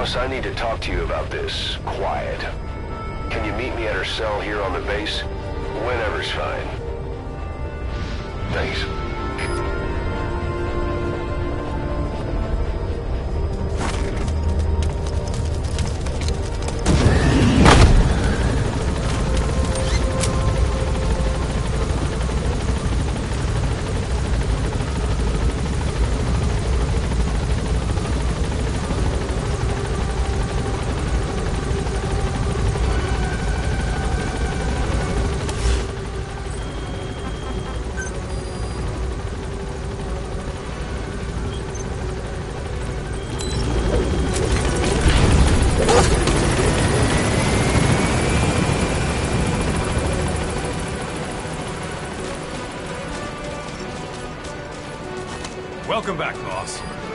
Boss, I need to talk to you about this. Quiet. Can you meet me at her cell here on the base? Whenever's fine. Thanks. Welcome back, boss.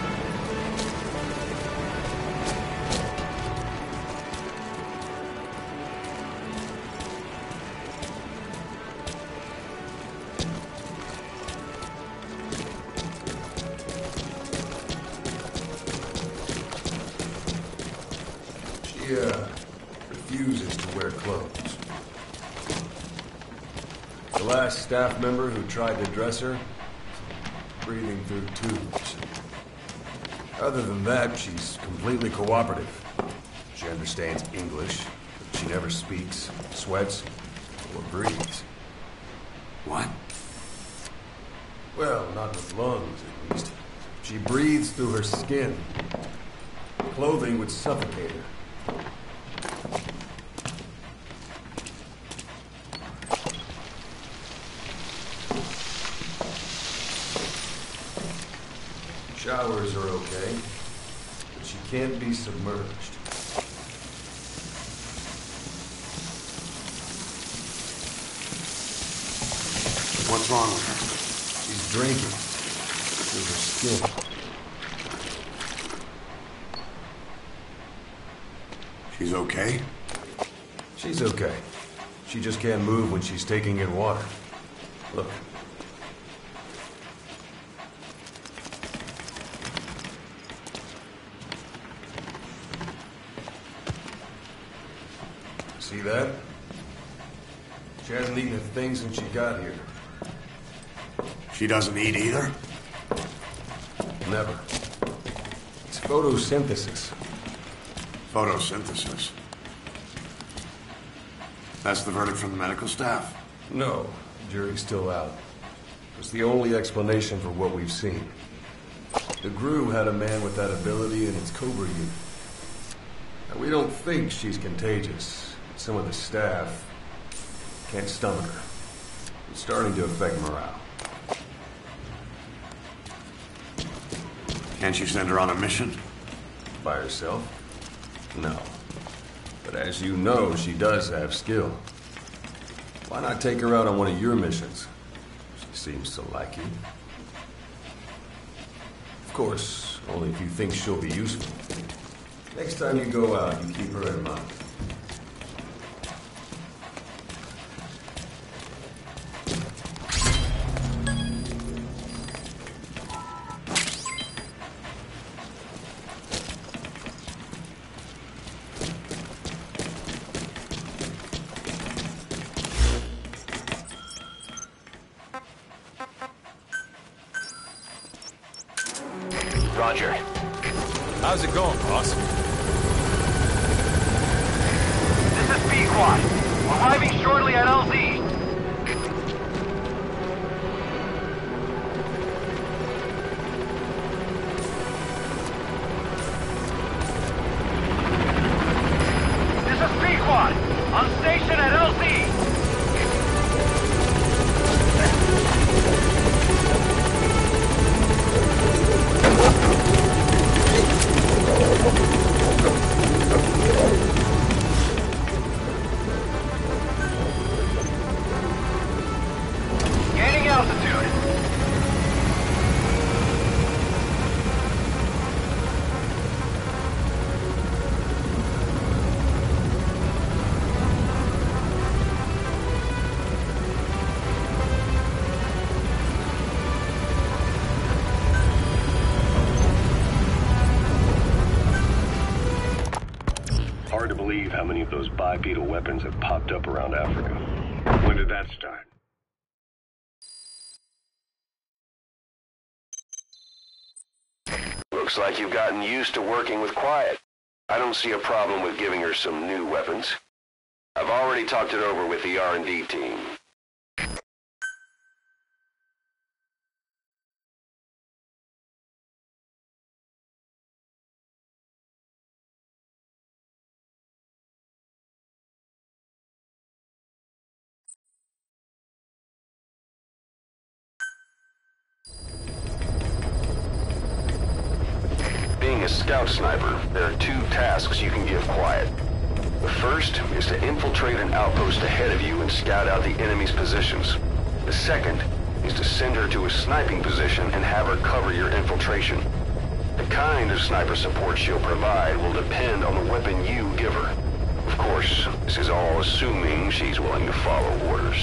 She, refuses to wear clothes. The last staff member who tried to dress her, breathing through tubes. Other than that, she's completely cooperative. She understands English, but she never speaks, sweats, or breathes. What? Well, not with lungs, at least. She breathes through her skin. Clothing would suffocate her. Showers are okay, but she can't be submerged. What's wrong with her? She's drinking through her skin. She's okay? She's okay. She just can't move when she's taking in water. Look. See that? She hasn't eaten a thing since she got here. She doesn't eat either? Never. It's photosynthesis. Photosynthesis. That's the verdict from the medical staff? No, the jury's still out. It's the only explanation for what we've seen. The GRU had a man with that ability in its Cobra unit. Now, we don't think she's contagious. Some of the staff can't stomach her. It's starting to affect morale. Can't you send her on a mission? By herself? No. But as you know, she does have skill. Why not take her out on one of your missions? She seems to like you. Of course, only if you think she'll be useful. Next time you go out, you keep her in mind. Roger. How's it going, boss? This is Pequod. Arriving shortly at LZ. This is Pequod. On station at LZ. Gaining altitude. many of those bipedal weapons have popped up around Africa. When did that start? Looks like you've gotten used to working with Quiet. I don't see a problem with giving her some new weapons. I've already talked it over with the R&D team. Being a scout sniper, there are two tasks you can give Quiet. The first is to infiltrate an outpost ahead of you and scout out the enemy's positions. The second is to send her to a sniping position and have her cover your infiltration. The kind of sniper support she'll provide will depend on the weapon you give her. Of course, this is all assuming she's willing to follow orders.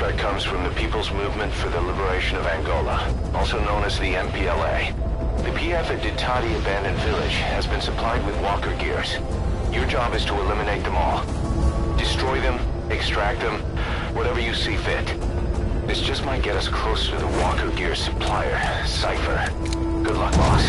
contract comes from the People's Movement for the Liberation of Angola, also known as the MPLA. The PF at Ditati Abandoned Village has been supplied with walker gears. Your job is to eliminate them all. Destroy them, extract them, whatever you see fit. This just might get us closer to the walker gear supplier, Cypher. Good luck, boss.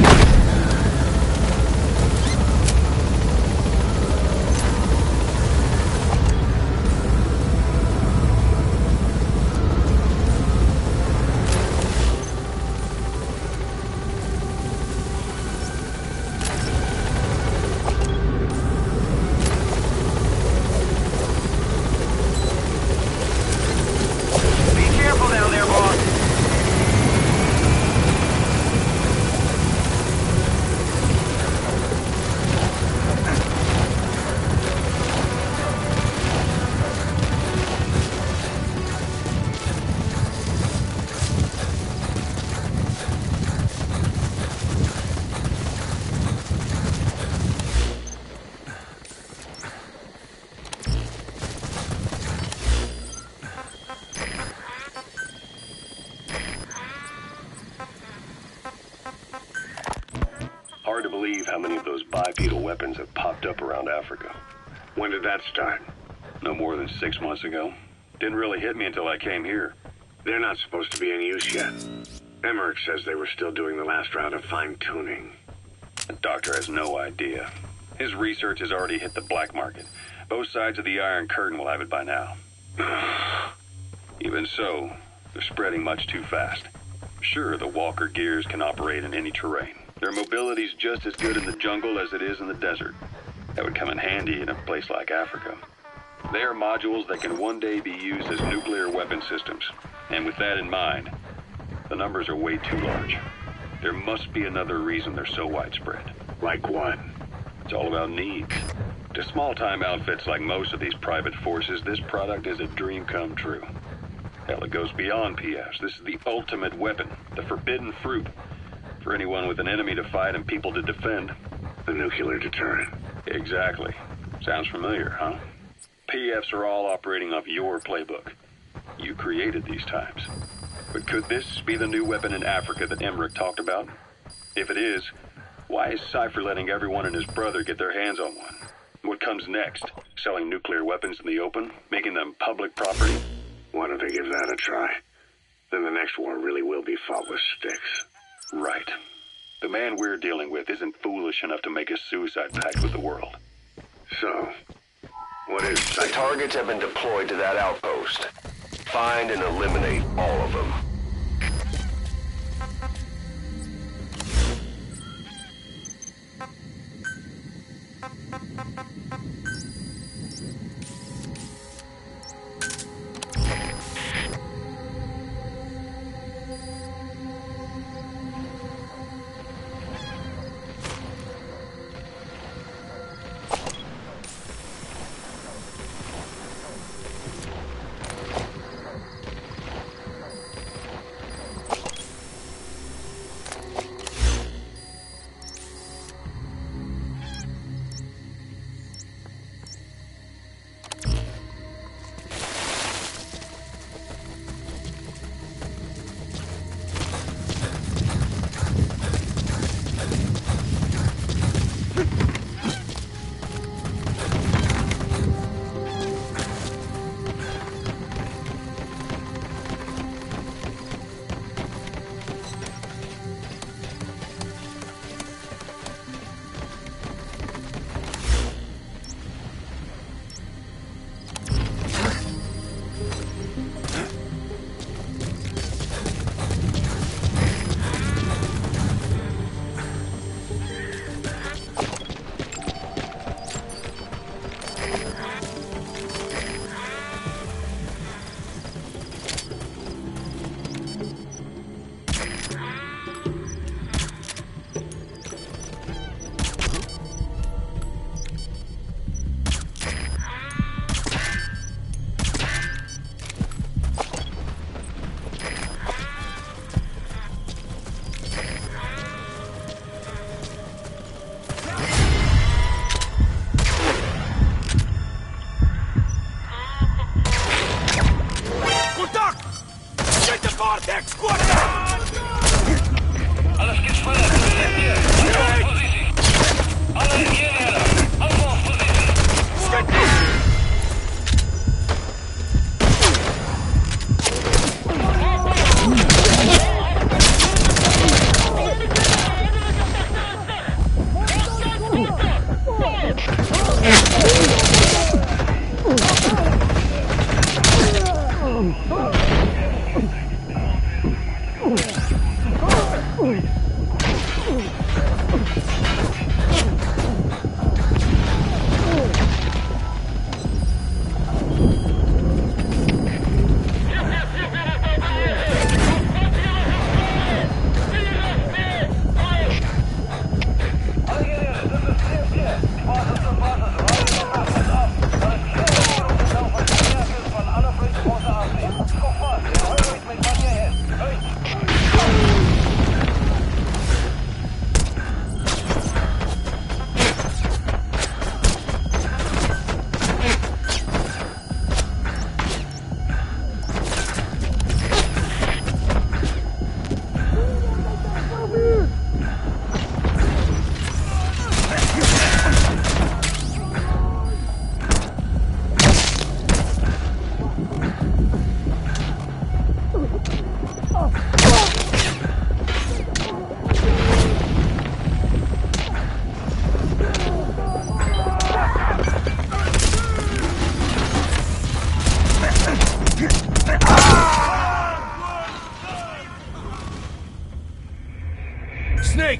Hard to believe how many of those bipedal weapons have popped up around Africa. When did that start? No more than 6 months ago. Didn't really hit me until I came here. They're not supposed to be in use yet. Emmerich says they were still doing the last round of fine-tuning. The doctor has no idea. His research has already hit the black market. Both sides of the Iron Curtain will have it by now. Even so, they're spreading much too fast. Sure, the walker gears can operate in any terrain. Their mobility's just as good in the jungle as it is in the desert. That would come in handy in a place like Africa. They are modules that can one day be used as nuclear weapon systems. And with that in mind, the numbers are way too large. There must be another reason they're so widespread. Like what? It's all about needs. To small-time outfits like most of these private forces, this product is a dream come true. Hell, it goes beyond PFs. This is the ultimate weapon, the forbidden fruit. For anyone with an enemy to fight and people to defend. The nuclear deterrent. Exactly. Sounds familiar, huh? PFs are all operating off your playbook. You created these times. But could this be the new weapon in Africa that Emmerich talked about? If it is, why is Cypher letting everyone and his brother get their hands on one? What comes next? Selling nuclear weapons in the open? Making them public property? Why don't they give that a try? Then the next war really will be fought with sticks. Right. The man we're dealing with isn't foolish enough to make a suicide pact with the world. So, what is The targets have been deployed to that outpost. Find and eliminate all of them.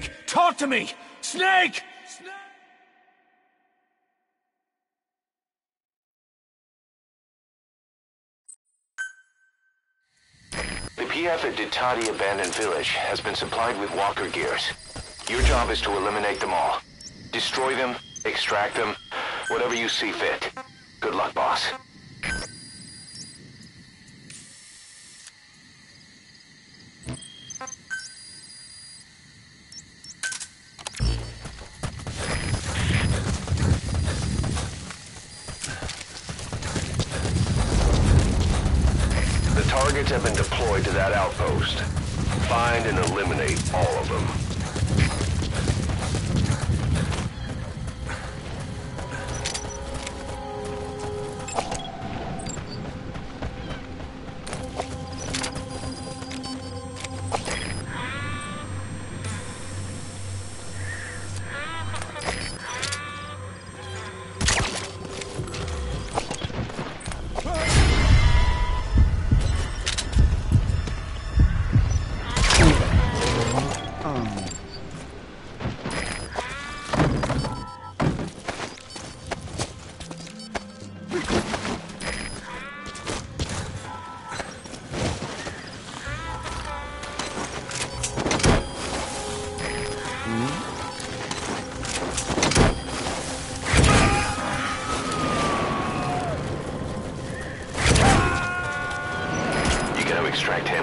Snake! Talk to me! Snake! The PF at Ditati Abandoned Village has been supplied with walker gears. Your job is to eliminate them all. Destroy them, extract them, whatever you see fit. Good luck, boss. The targets have been deployed to that outpost. Find and eliminate all of them. Extract him.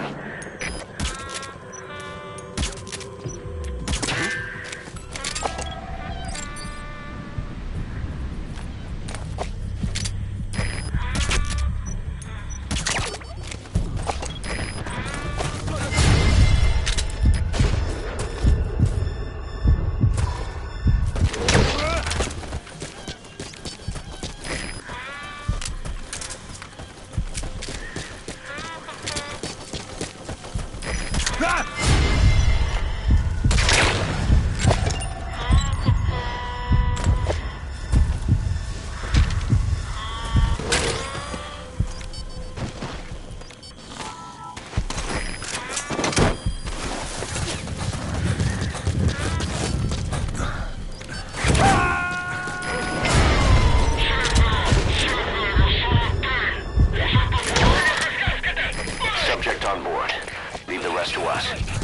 On board. Leave the rest to us.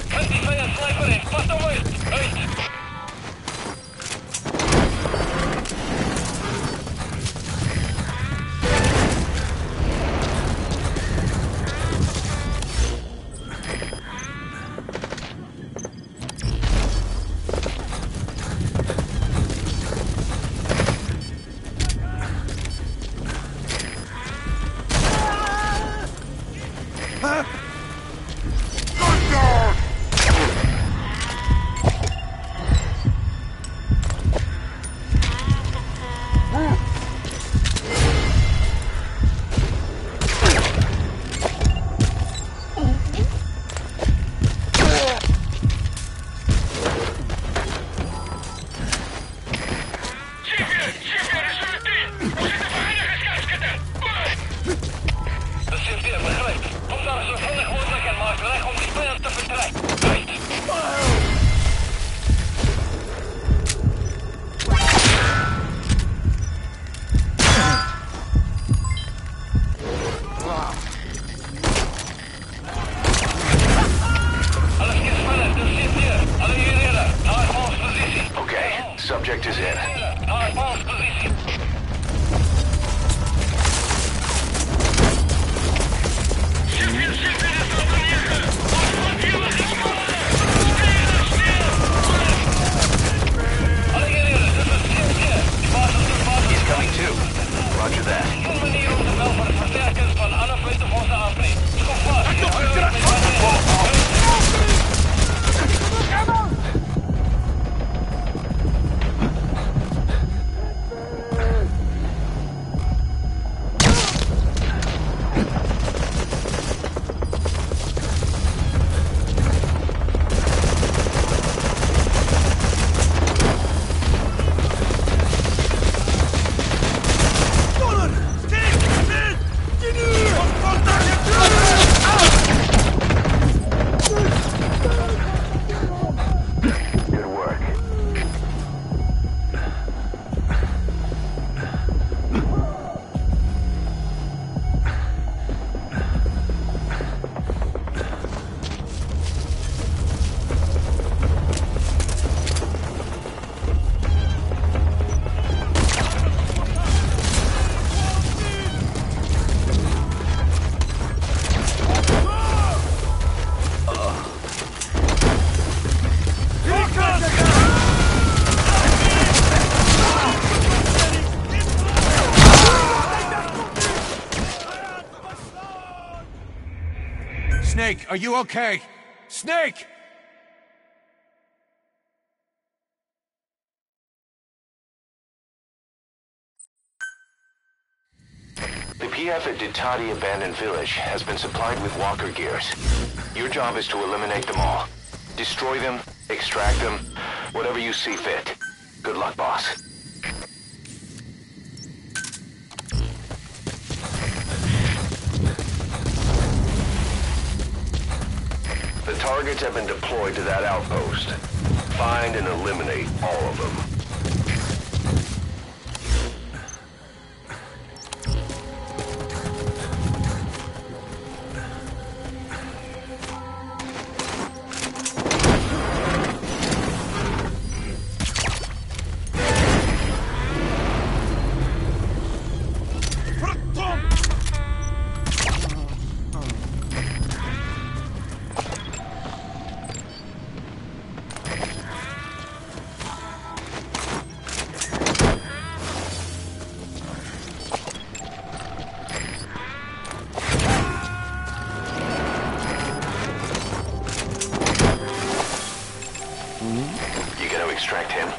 Subject is in. He's coming too. Roger that. Snake, are you okay? Snake! The PF at Ditati Abandoned Village has been supplied with walker gears. Your job is to eliminate them all. Destroy them, extract them, whatever you see fit. Good luck, boss. The targets have been deployed to that outpost. Find and eliminate all of them. You gonna extract him?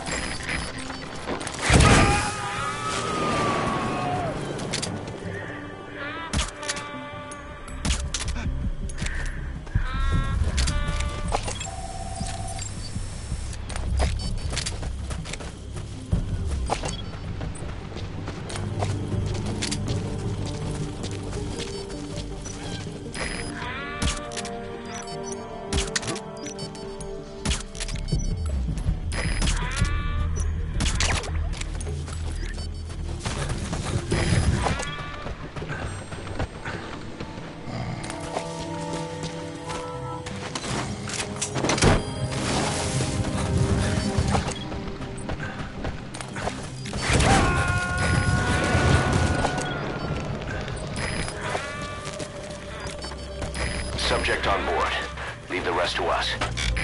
Subject on board. Leave the rest to us.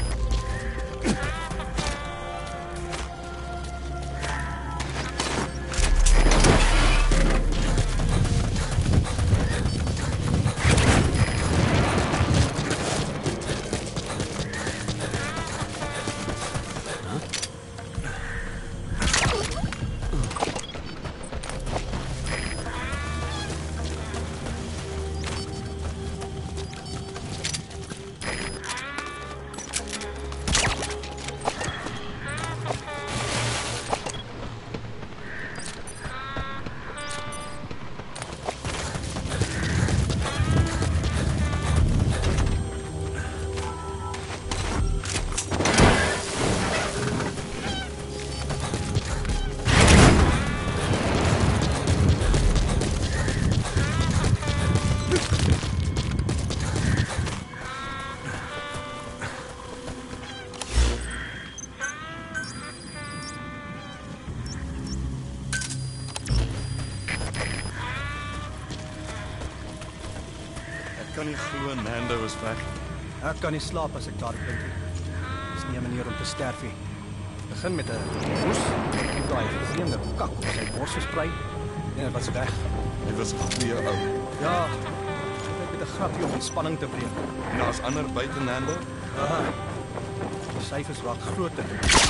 Ek kan nie glo Nando is weg. Ek kan nie slaap as ek daar dink nie. Dis nie 'n manier om te sterf nie. Begin met 'n hoes, en daai vreemde kak op sy bors versprei en dit was weg. Hy was 'n goeie ou. Ja, ek het 'n grapjie om ontspanning te breek. En daar's ander buite Nando. Aha. Die syfers raak groter.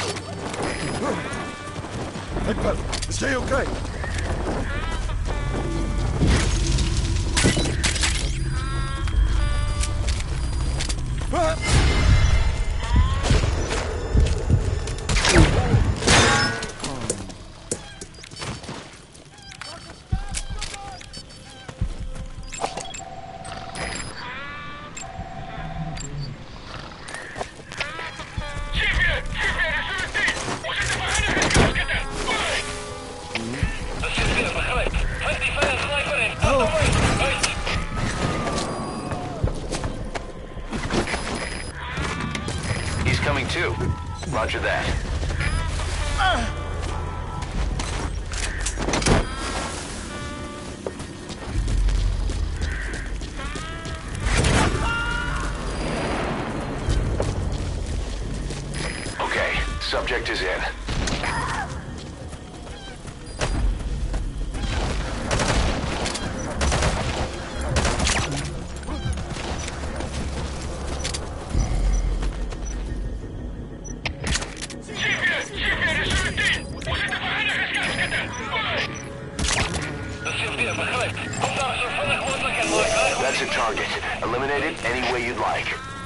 Ek is jy okay? He's coming too. Roger that. Okay, subject is in. That's a target. Eliminate it any way you'd like.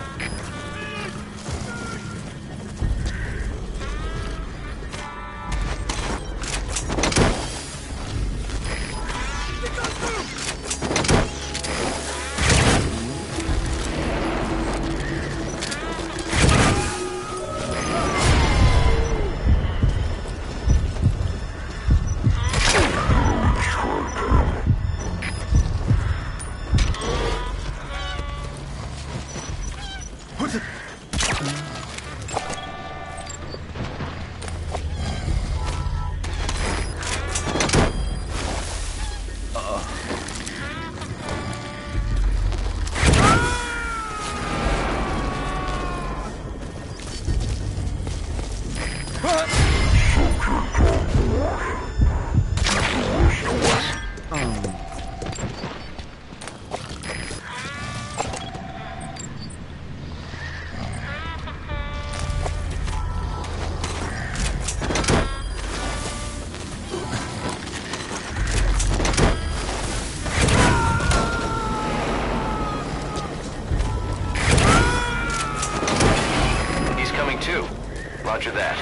Roger that.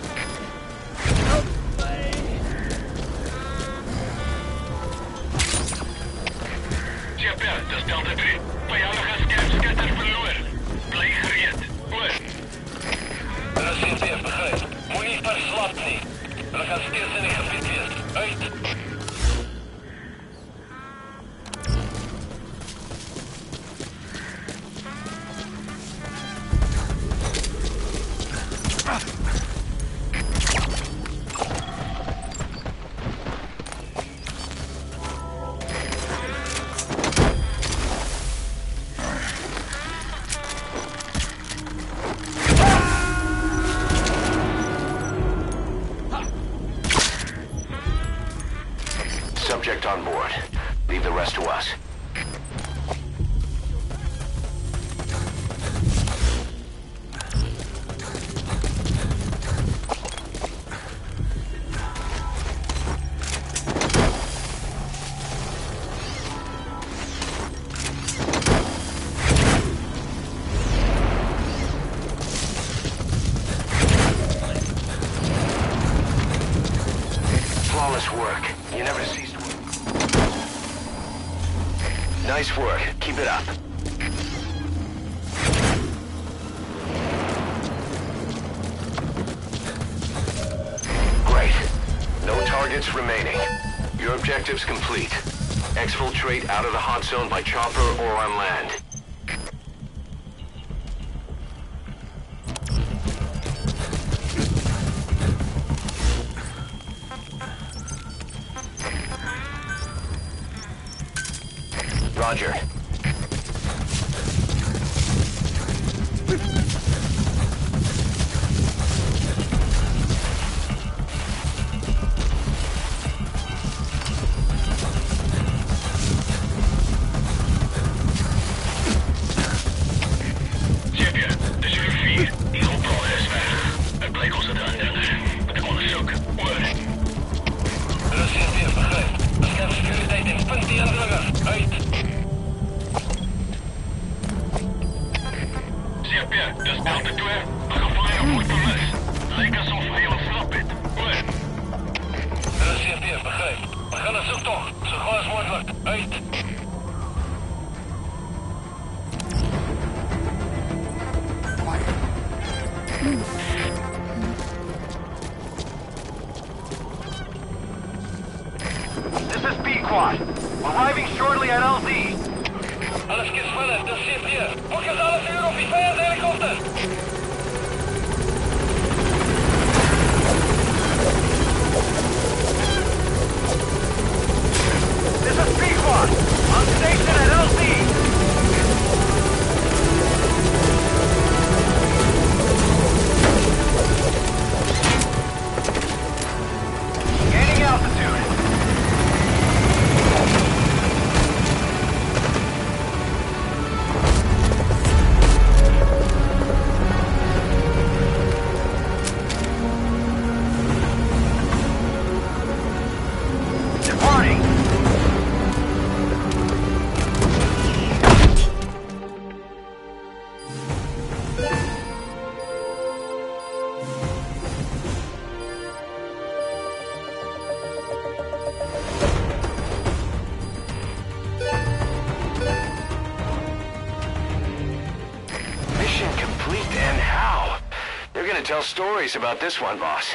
Chapter, dis Delta 3. Vijandige scherpskutter verloor. Bly gereed. Oor. Hulle sien weer begryp. Moenie verslap nie. Hulle gaan steeds in die gebied wees. Uit. Subject on board. Leave the rest to us. Flawless work. You never cease to work. Nice work. Keep it up. Great. No targets remaining. Your objective's complete. Exfiltrate out of the hot zone by chopper or on land. Roger. Dis Delta 2. We gaan vlieg op voet vermis. Lyk asof hy ontsnap het. Oor. Hulle sien weer, begryp. Begin 'n soektog, so gou as moontlik. Uit. This is Pequod. Arriving shortly at LZ. Alles gespannen, dis CP. Focus alles hier op die vijandshelikopter. This is Pequod. On station at LZ. Gaining altitude. stories about this one, boss.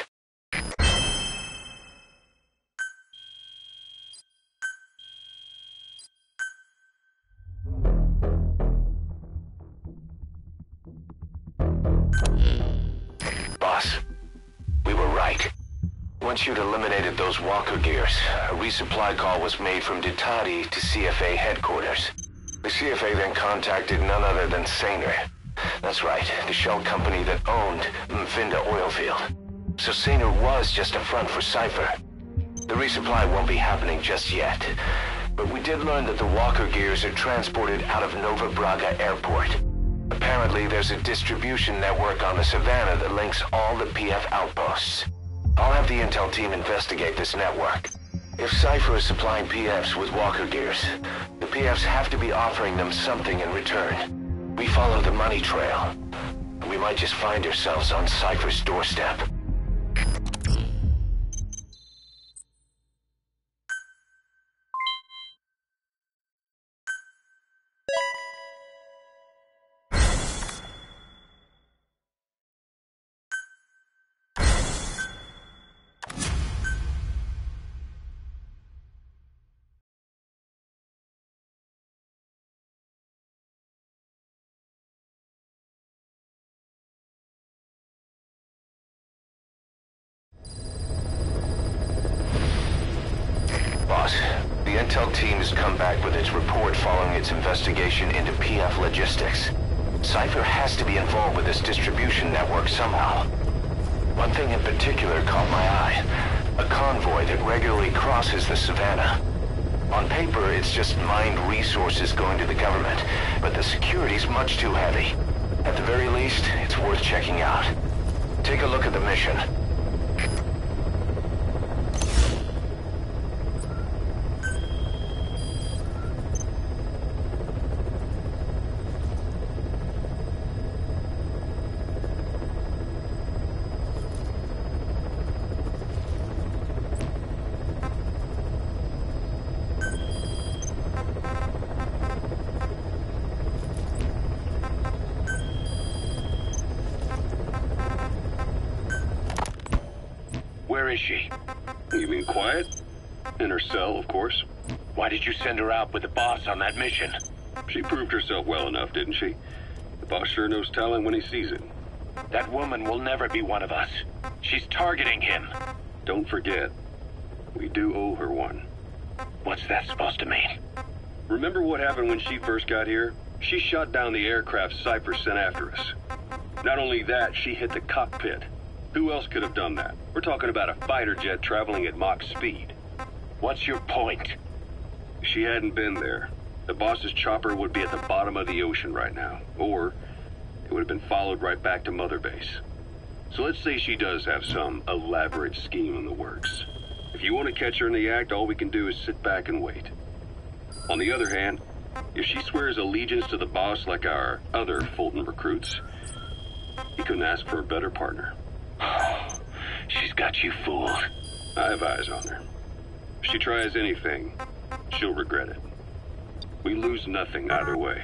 Boss, we were right. Once you'd eliminated those walker gears, a resupply call was made from Ditadi to CFA headquarters. The CFA then contacted none other than Saner. That's right, the shell company that owned Mfinda Oilfield. So Saner was just a front for Cypher. The resupply won't be happening just yet. But we did learn that the walker gears are transported out of Nova Braga Airport. Apparently, there's a distribution network on the Savannah that links all the PF outposts. I'll have the intel team investigate this network. If Cypher is supplying PFs with walker gears, the PFs have to be offering them something in return. We follow the money trail. We might just find ourselves on Cypher's doorstep. Boss, the intel team has come back with its report following its investigation into PF logistics. Cypher has to be involved with this distribution network somehow. One thing in particular caught my eye. A convoy that regularly crosses the Savannah. On paper, it's just mined resources going to the government, but the security's much too heavy. At the very least, it's worth checking out. Take a look at the mission. Where is she? You mean quiet? In her cell, of course. Why did you send her out with the boss on that mission? She proved herself well enough, didn't she? The boss sure knows talent when he sees it. That woman will never be one of us. She's targeting him. Don't forget, we do owe her one. What's that supposed to mean? Remember what happened when she first got here? She shot down the aircraft Cypher sent after us. Not only that, she hit the cockpit. Who else could have done that? We're talking about a fighter jet traveling at Mach speed. What's your point? If she hadn't been there, the boss's chopper would be at the bottom of the ocean right now. Or it would have been followed right back to Mother Base. So let's say she does have some elaborate scheme in the works. If you want to catch her in the act, all we can do is sit back and wait. On the other hand, if she swears allegiance to the boss like our other Fulton recruits, he couldn't ask for a better partner. She's got you fooled. I have eyes on her. If she tries anything, she'll regret it. We lose nothing either way.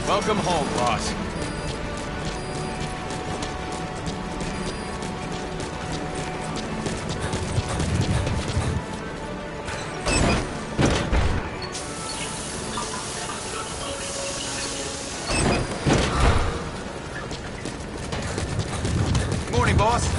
Welcome home, boss. Morning, boss.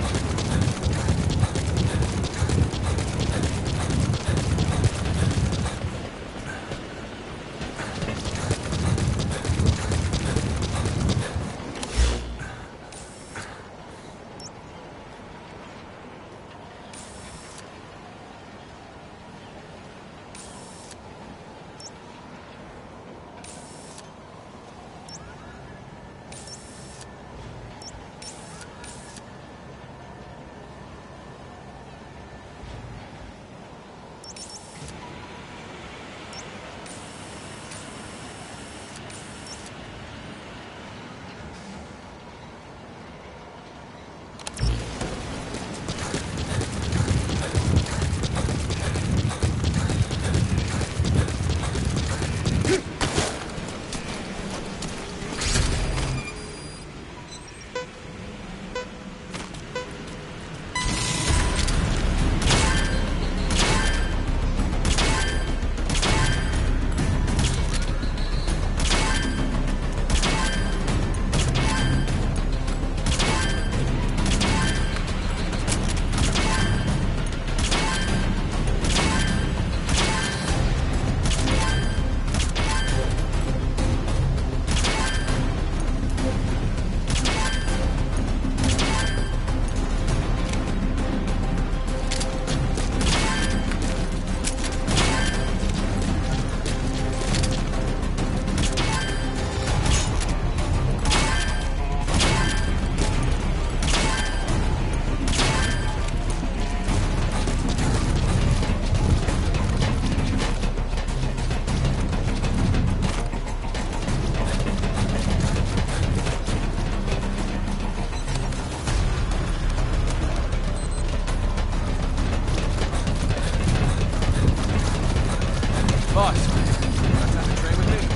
Boss, got time to train with me?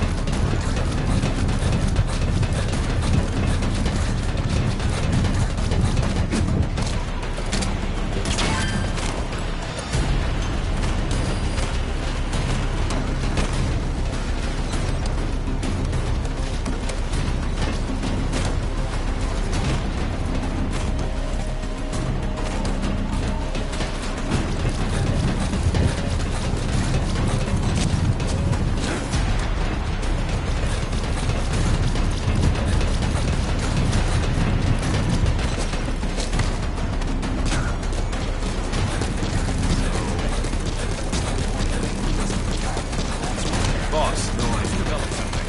Boss, no, I've developed something.